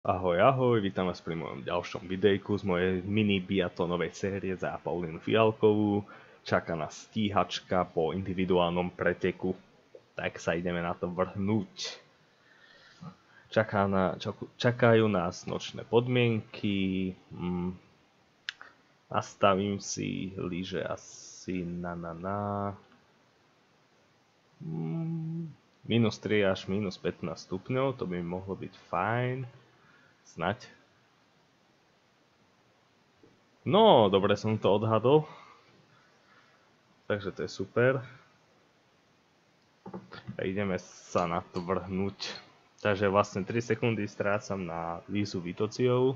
Ahoj, ahoj, vítam vás pri mojom ďalšom videjku z mojej mini biatlonovej série za Paulínu Fialkovú. Čaká nás stíhačka po individuálnom preteku, tak sa ideme na to vrhnúť. Čakajú nás nočné podmienky, nastavím si lyže asi minus 3 až minus 15 stupňov, to by mohlo byť fajn. Snaď. No, dobre som to odhadol. Takže to je super. A ideme sa na to vrhnúť. Takže vlastne 3 sekundy strácam na Lizu Vitociovú.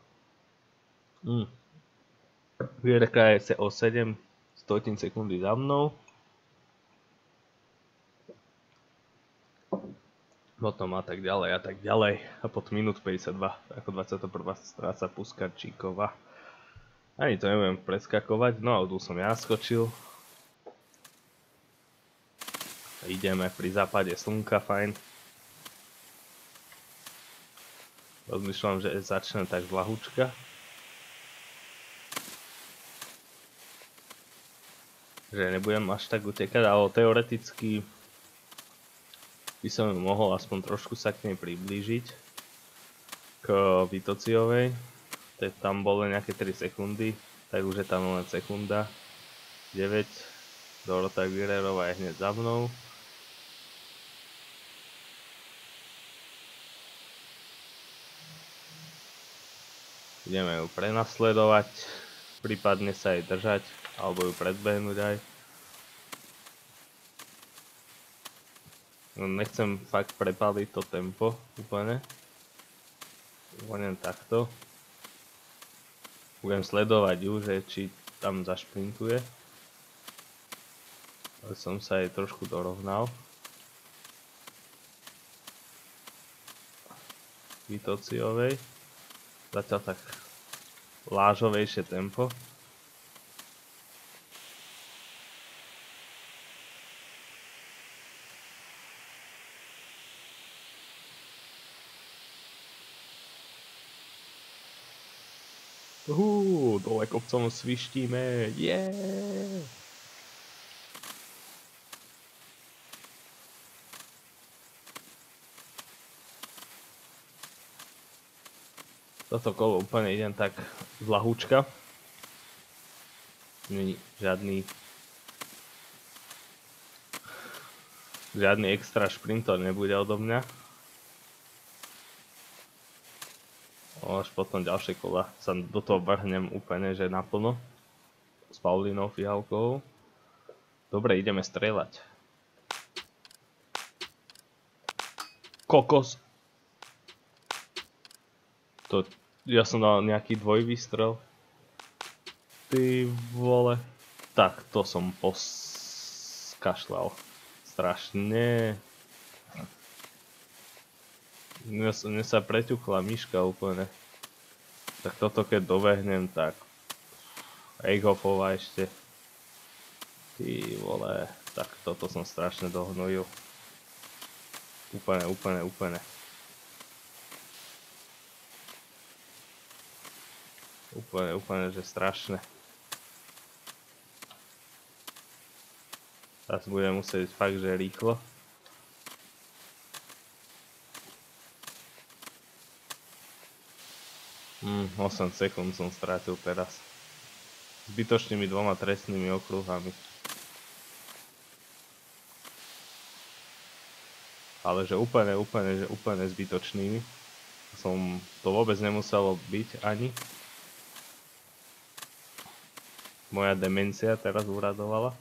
Vierka je o 7 stotín sekundy za mnou. Potom a tak ďalej a tak ďalej. A pod minút 52, ako 21. stráca Puskarčíková. Ani to neviem preskakovať, no a tu som ja skočil. Ideme pri západe slnka, fajn. Rozmýšľam, že začnem tak z lahúčka. Že nebudem až tak utekať, ale teoreticky by som mohol aspoň trošku sa k nej priblížiť. K Vitociovej. Tam bolo nejaké 3 sekundy, tak už je tam len sekunda. 9. Dorota Guerrerová je hneď za mnou. Ideme ju prenasledovať, prípadne sa jej držať, alebo ju predbehnúť aj. Nechcem fakt prepáliť to tempo úplne. Len takto. Budem sledovať ju, že či tam zašprintuje. Ale som sa jej trošku dorovnal. Vitociovej. Zatiaľ tak lážovejšie tempo. Dole kopcom svištíme, yeah! Toto kolo úplne idem tak z lahúčka. Žiadny extra šprintor nebude odo mňa. Až potom ďalšie kola sa do toho vrhnem úplne, že naplno. S Paulínou Fialkovou. Dobre, ideme strieľať. Kokos! Ja som dal nejaký dvojvýstrel. Ty vole. Tak, to som poskašľal. Strašne. Mne sa preťukla myška úplne. Tak toto keď dobehnem, tak Eichhoffová ešte. Ty vole. Tak toto som strašne dohnojil. Úplne. Úplne, že strašné. Teraz budem musieť fakt, že rýchlo. Hm, 8 sekúnd som strátil teraz. Zbytočnými 2 trestnými okruhami. Ale že úplne zbytočnými. To vôbec nemuselo byť ani. Moja demencia teraz uradovala.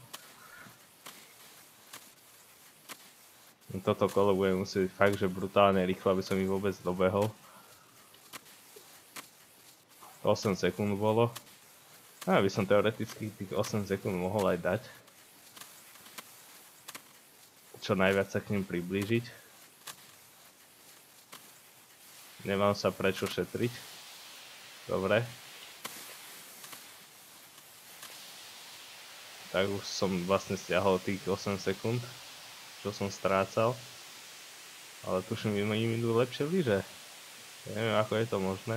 Toto kolo budem musieť fakt, že brutálne rýchlo, aby som ich vôbec dobehol. 8 sekúnd bolo. A by som teoreticky tých 8 sekúnd mohol aj dať. Čo najviac sa k nim priblížiť. Nemám sa prečo šetriť. Dobre. Tak už som vlastne stiahol tých 8 sekúnd, čo som strácal. Ale tuším, im idú lepšie lyže. Neviem, ako je to možné.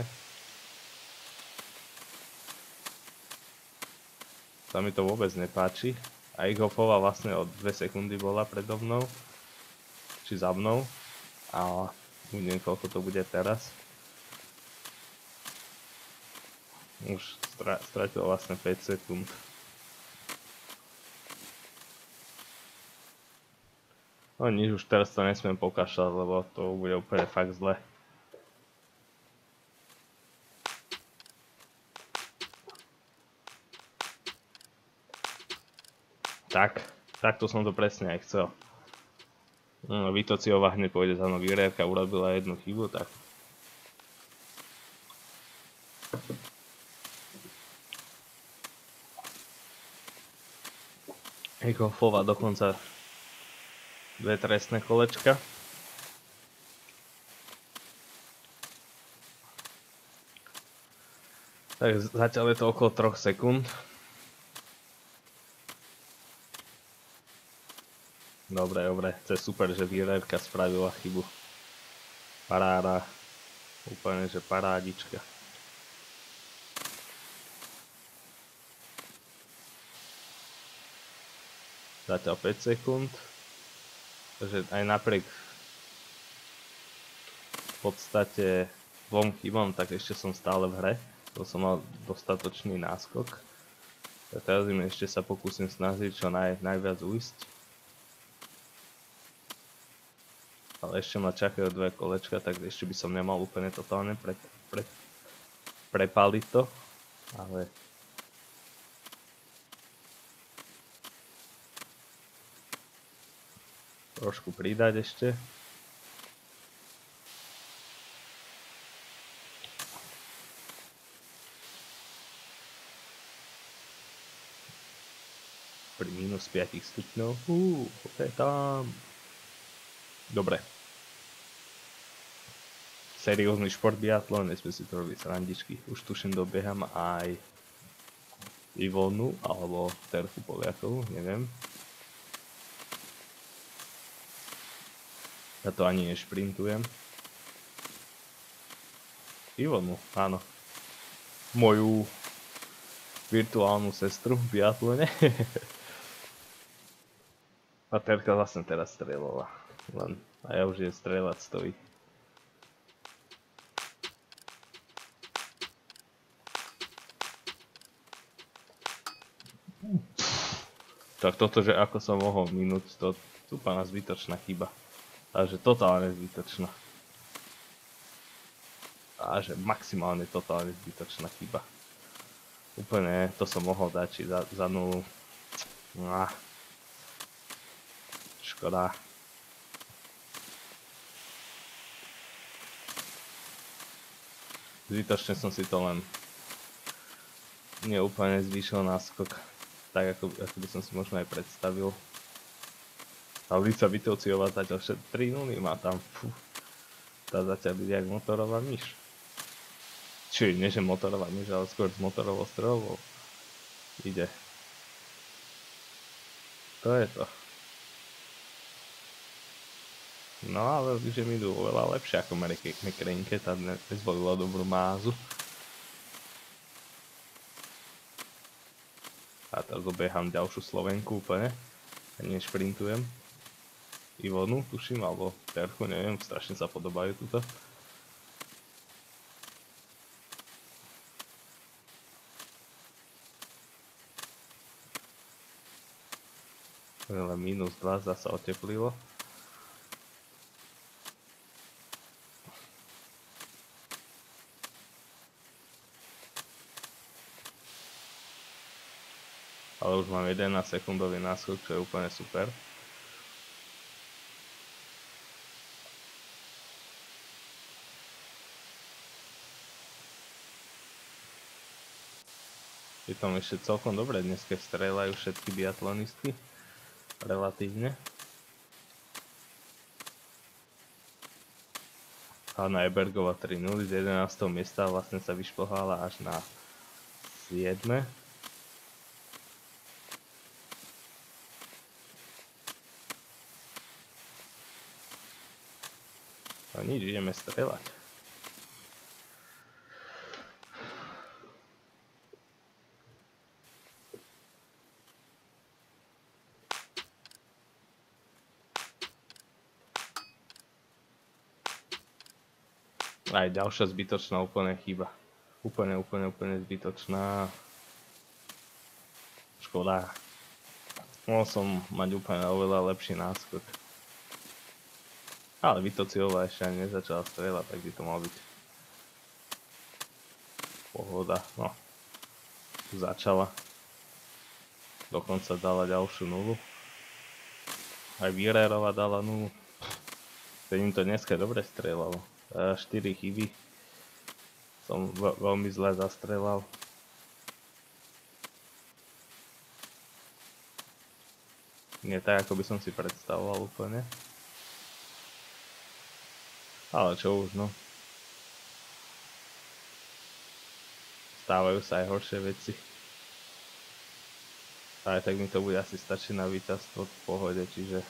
Sa mi to vôbec nepáči. A Eichhoffová vlastne od 2 sekundy bola predo mnou. Či za mnou. A uvidím, koľko to bude teraz. Už stratil vlastne 5 sekúnd. No nič, už teraz to nesmiem pokašľať, lebo to bude úplne fakt zle. Takto som to presne aj chcel. Vitociová hneď pôjde za mnou, Viererka urobila jednu chybu, tak... Eichhoffová dokonca 2 trestné kolečka. Tak zatiaľ je to okolo 3 sekúnd. Dobre, to je super, že Viererka spravila chybu. Paráda. Úplne, že parádička. Zatiaľ 5 sekúnd. Takže aj napriek v podstate 2 chybom, tak ešte som stále v hre. To som mal dostatočný náskok. Tak teraz im ešte sa pokúsim snažiť čo najviac ujsť. Ale ešte ma čakajú 2 kolečka, tak ešte by som nemal úplne totálne prepáliť to. Ale... trošku pridať ešte. Pri minus 5 stupňov. To je tam. Dobre. Seriózny šport biatlon, nesme si to robiť srandičky. Už tuším dobieham aj Ivonu alebo Terku Poliakovú, neviem. Ja to ani nešprintujem. Ivonu, áno. Moju virtuálnu sestru v biatlone. A Terka vlastne teraz strieľala. A ja už je strieľať stojí. Tak toto, že ako som mohol minúť, to je úplná zbytočná chyba. Takže totálne zbytočná. A že maximálne totálne zbytočná chyba. Úplne to som mohol dať či za nulu. Škoda. Zbytočne som si to len neúplne zvýšil náskok. Tak ako by som si možno aj predstavil. A ulica Vitociová zatiaľ 3-0 má tam. Tá zatiaľ byť jak motorová myš. Čiže nie že motorová myš, ale skôr s motorovou strelbou. Ide. To je to. No ale že mi idú oveľa lepšie ako Mekrenke, tá nezvolila dobrú mázu. A teraz obieham ďalšiu Slovenku úplne. A nešprintujem. Ivonu, tuším, alebo Terchu, neviem, strašne sa podobajú tuto. Len minus 2 zase oteplilo. Ale už mám 11 sekundový náskok, čo je úplne super. Je tam ešte celkom dobre, dneska strieľajú všetky biatlonistky. Relatívne. Hanna Ebergová 3-0 z 11. miesta vlastne sa vyšplhala až na 7. No nič, ideme strieľať. Aj ďalšia zbytočná úplne chyba. Úplne zbytočná. Škoda. Mohol som mať úplne oveľa lepší náskok. Ale Vitociová ešte ani nezačala strieľať, tak by to mal byť pohoda. No, začala. Dokonca dala ďalšiu nulu. Aj Viererova dala nulu. Im to dneska dobre strieľalo. 4 chyby. Som veľmi zle zastrelal. Nie tak, ako by som si predstavoval úplne. Ale čo už, no. Stávajú sa aj horšie veci. Ale tak mi to bude asi stačiť na víťazstvo v pohode, čiže...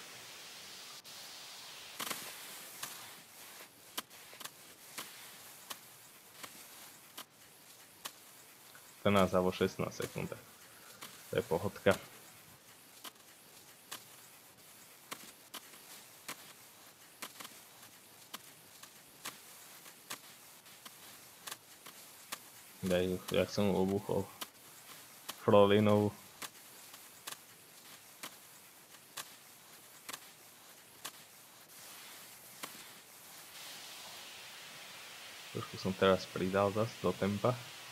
To nás vo 16 sekundách. To je pohodka. Daj, jak som mu obuchol. Frolinovú. Trošku som teraz pridal zase do tempa.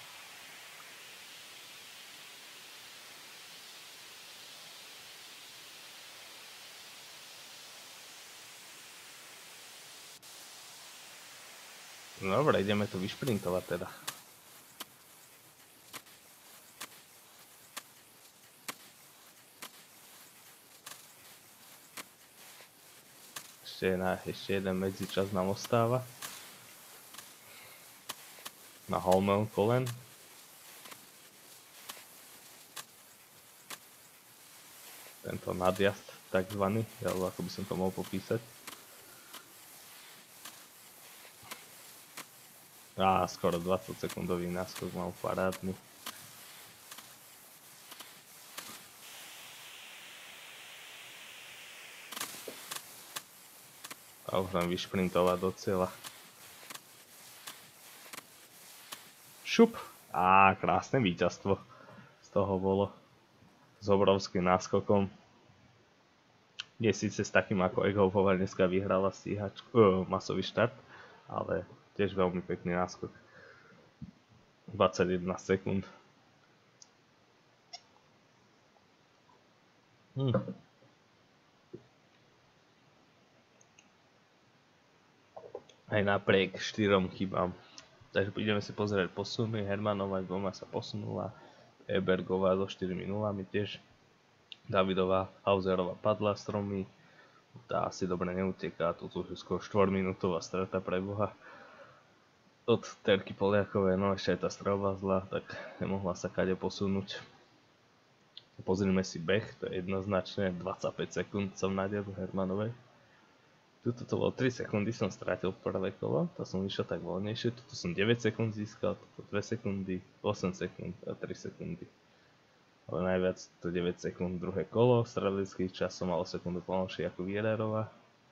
No dobre, ideme to vyšprintovať teda. Ešte jeden medzičas nám ostáva. Na Holmen kolen. Tento nadjazd takzvaný, alebo ako by som to mohol popísať. Skoro 20 sekundový náskok mal parádny. A už len vyšprintovať do cieľa. Šup! Krásne víťazstvo z toho bolo. S obrovským náskokom. Nie síce s takým ako Egghoffová dneska vyhrala stíhačku, masový štart, ale tiež veľmi pekný náskok. 21 sekúnd. Aj napriek 4 chybám. Takže ideme si pozrieť posuny. Hermanová 2 sa posunula. Ebergová so 4 nulami tiež. Davidová, Hauserová padla s 3. Tá asi dobre neuteká. Tu už skôr 4-minútová strata pre Boha. Od Terky Poliakovej, no ešte aj tá strelba zlá, tak nemohla sa kade posunúť. Pozrime si beh, to je jednoznačne 25 sekúnd som nadiaľ Hermanovej. Tuto to bolo 3 sekundy som strátil prvé kolo, to som išiel tak voľnejšie, tuto som 9 sekúnd získal, tuto 2 sekundy, 8 sekúnd a 3 sekundy. Ale najviac to 9 sekúnd druhé kolo, strelecký čas som mal o sekundu pomalší ako Viererova.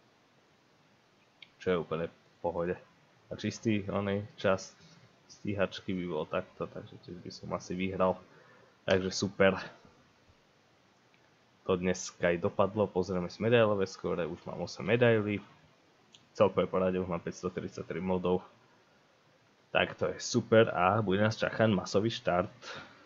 Čo je úplne v pohode. A čistý čas stíhačky by bol takto, takže tiež by som asi vyhral. Takže super. To dneska aj dopadlo, pozrieme si medailové skóre, už mám 8 medailí. Celkové poradie už mám 533 bodov. Tak to je super a bude nás čakať masový štart.